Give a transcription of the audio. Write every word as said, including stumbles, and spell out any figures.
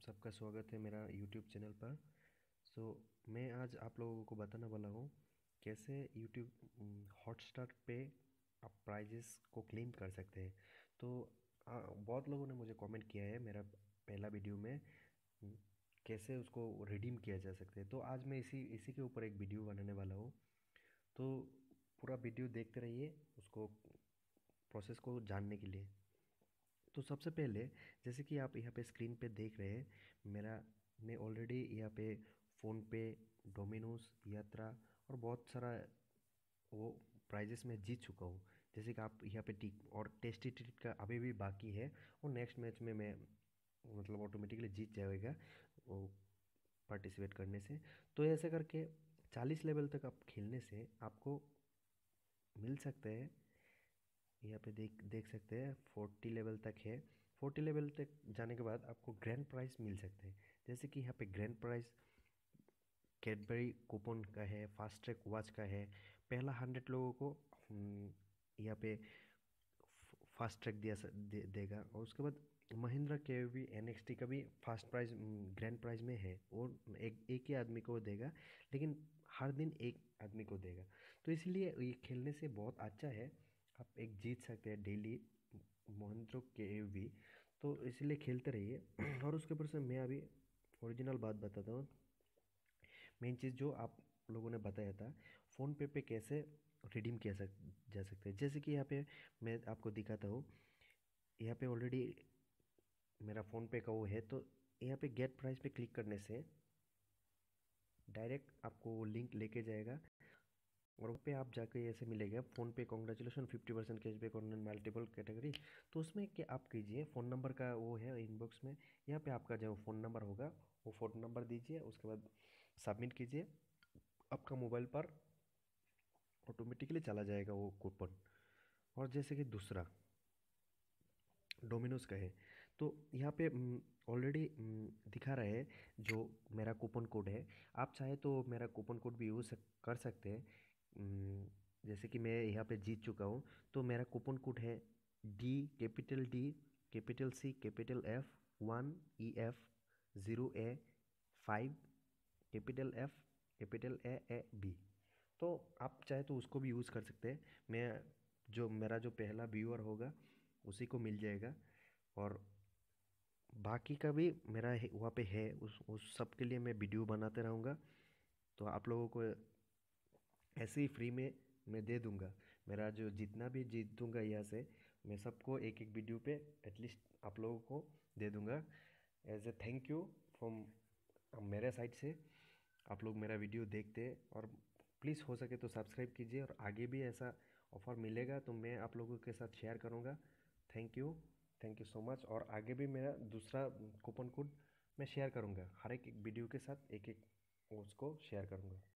सबका स्वागत है मेरा यूट्यूब चैनल पर। सो मैं आज आप लोगों को बताने वाला हूँ कैसे यूट्यूब हॉटस्टार पे आप प्राइजेस को क्लेम कर सकते हैं। तो आ, बहुत लोगों ने मुझे कमेंट किया है मेरा पहला वीडियो में हम्म, कैसे उसको रिडीम किया जा सकता है। तो आज मैं इसी इसी के ऊपर एक वीडियो बनाने वाला हूँ। तो पूरा वीडियो देखते रहिए उसको प्रोसेस को जानने के लिए। तो सबसे पहले जैसे कि आप यहाँ पे स्क्रीन पे देख रहे हैं मेरा मैं ऑलरेडी यहाँ पे फ़ोन पे डोमिनोज यात्रा और बहुत सारा वो प्राइजेस में जीत चुका हूँ। जैसे कि आप यहाँ पे टिक और टेस्टी ट्रीट का अभी भी बाकी है और नेक्स्ट मैच में मैं मतलब ऑटोमेटिकली जीत जाएगा वो पार्टिसिपेट करने से। तो ऐसे करके चालीस लेवल तक आप खेलने से आपको मिल सकते हैं। यहाँ पे देख देख सकते हैं फोर्टी लेवल तक है। फोर्टी लेवल तक जाने के बाद आपको ग्रैंड प्राइज़ मिल सकते हैं। जैसे कि यहाँ पे ग्रैंड प्राइज़ कैडबरी कूपन का है, फास्ट ट्रैक वॉच का है। पहला हंड्रेड लोगों को हम्म, यहाँ पे फास्ट ट्रैक दिया स- दे, देगा और उसके बाद महिंद्रा के भी एन एक्स टी का भी फास्ट प्राइज ग्रैंड प्राइज में है और एक एक ही आदमी को देगा, लेकिन हर दिन एक आदमी को देगा। तो इसलिए ये खेलने से बहुत अच्छा है। आप एक जीत सकते हैं डेली महिंद्रा के भी। तो इसलिए खेलते रहिए और उसके ऊपर से मैं अभी ओरिजिनल बात बताता हूँ। मेन चीज़ जो आप लोगों ने बताया था फ़ोन पे पे कैसे रिडीम किया सक जा सकता है। जैसे कि यहाँ पे मैं आपको दिखाता हूँ। यहाँ पे ऑलरेडी मेरा फ़ोन पे का वो है। तो यहाँ पे गेट प्राइस पे क्लिक करने से डायरेक्ट आपको वो लिंक लेके जाएगा और वहाँ पे आप जाके ऐसे मिलेगा PhonePe congratulation fifty percent cashback on multiple category. तो उसमें क्या आप कीजिए फ़ोन नंबर का वो है इनबॉक्स में। यहाँ पे आपका जो फ़ोन नंबर होगा वो फ़ोन नंबर दीजिए, उसके बाद सबमिट कीजिए। आपका मोबाइल पर ऑटोमेटिकली चला जाएगा वो कूपन। और जैसे कि दूसरा डोमिनोज का है। तो यहाँ पे ऑलरेडी दिखा रहा है जो मेरा कूपन कोड है। आप चाहे तो मेरा कूपन कोड भी यूज़ कर सकते हैं। उम, जैसे कि मैं यहाँ पे जीत चुका हूँ। तो मेरा कूपन कोड है D capital D capital C capital F one E F zero A five capital F capital A A B. तो आप चाहे तो उसको भी यूज़ कर सकते हैं। मैं जो मेरा जो पहला व्यूअर होगा उसी को मिल जाएगा और बाकी का भी मेरा है- वहाँ पे है। उस उस सब के लिए मैं वीडियो बनाते रहूँगा। तो आप लोगों को ऐसे ही फ्री में मैं दे दूँगा। मेरा जो जितना भी जीतूँगा यहाँ से मैं सबको एक एक वीडियो पे एटलीस्ट आप लोगों को दे दूँगा as a thank you from मेरे साइड से। आप लोग मेरा वीडियो देखते हैं और प्लीज़ हो सके तो सब्सक्राइब कीजिए और आगे भी ऐसा ऑफ़र मिलेगा तो मैं आप लोगों के साथ शेयर करूँगा। Thank you thank you so much. और आगे भी मेरा दूसरा कूपन कोड मैं शेयर करूँगा हर एक वीडियो के साथ एक एक उसको शेयर करूँगा।